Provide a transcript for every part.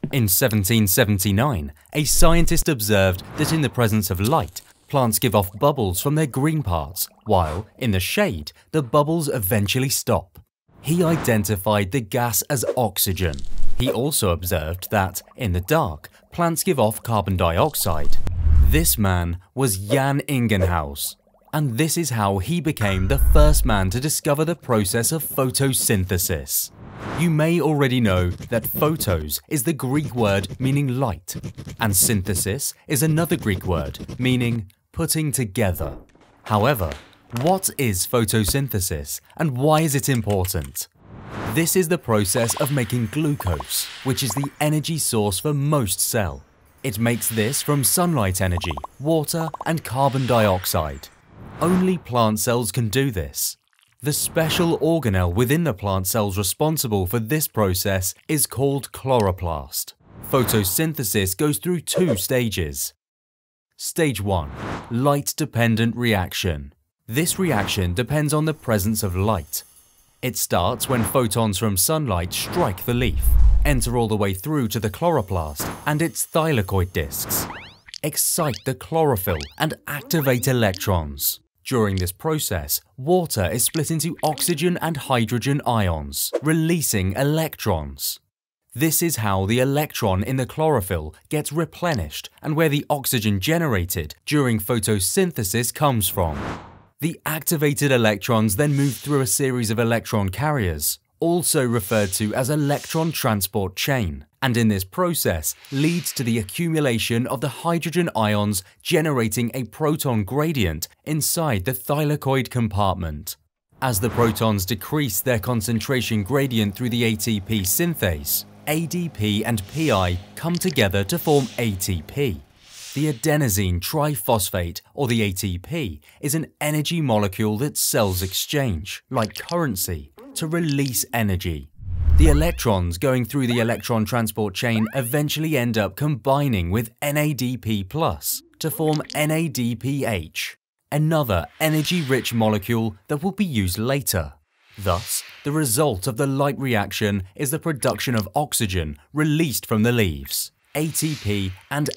In 1779, a scientist observed that in the presence of light, plants give off bubbles from their green parts, while, in the shade, the bubbles eventually stop. He identified the gas as oxygen. He also observed that, in the dark, plants give off carbon dioxide. This man was Jan Ingenhousz, and this is how he became the first man to discover the process of photosynthesis. You may already know that photos is the Greek word meaning light, and synthesis is another Greek word meaning putting together. However, what is photosynthesis and why is it important? This is the process of making glucose, which is the energy source for most cells. It makes this from sunlight energy, water, and carbon dioxide. Only plant cells can do this. The special organelle within the plant cells responsible for this process is called chloroplast. Photosynthesis goes through two stages. Stage 1. Light-dependent reaction. This reaction depends on the presence of light. It starts when photons from sunlight strike the leaf, enter all the way through to the chloroplast and its thylakoid discs, excite the chlorophyll and activate electrons. During this process, water is split into oxygen and hydrogen ions, releasing electrons. This is how the electron in the chlorophyll gets replenished and where the oxygen generated during photosynthesis comes from. The activated electrons then move through a series of electron carriers, also referred to as electron transport chain, and in this process leads to the accumulation of the hydrogen ions, generating a proton gradient inside the thylakoid compartment. As the protons decrease their concentration gradient through the ATP synthase, ADP and PI come together to form ATP. The adenosine triphosphate, or the ATP, is an energy molecule that cells exchange, like currency, to release energy. The electrons going through the electron transport chain eventually end up combining with NADP+ to form NADPH, another energy-rich molecule that will be used later. Thus, the result of the light reaction is the production of oxygen released from the leaves, ATP and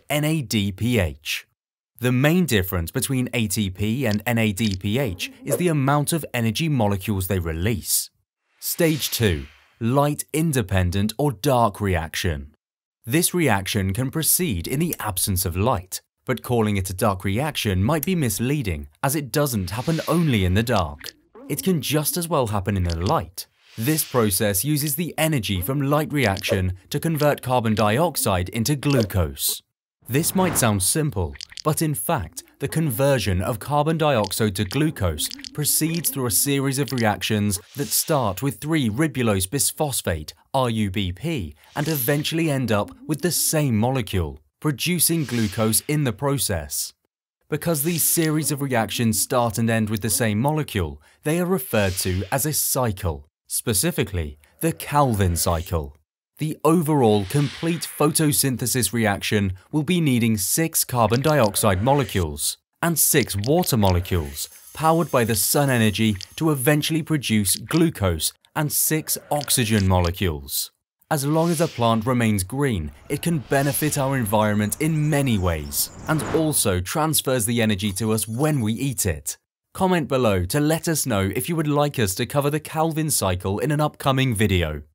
NADPH. The main difference between ATP and NADPH is the amount of energy molecules they release. Stage 2. Light-independent or dark reaction. This reaction can proceed in the absence of light, but calling it a dark reaction might be misleading as it doesn't happen only in the dark. It can just as well happen in the light. This process uses the energy from light reaction to convert carbon dioxide into glucose. This might sound simple, but in fact, the conversion of carbon dioxide to glucose proceeds through a series of reactions that start with 3-ribulose bisphosphate, RUBP, and eventually end up with the same molecule, producing glucose in the process. Because these series of reactions start and end with the same molecule, they are referred to as a cycle, specifically the Calvin cycle. The overall complete photosynthesis reaction will be needing 6 carbon dioxide molecules and 6 water molecules powered by the sun energy to eventually produce glucose and 6 oxygen molecules. As long as a plant remains green, it can benefit our environment in many ways and also transfers the energy to us when we eat it. Comment below to let us know if you would like us to cover the Calvin cycle in an upcoming video.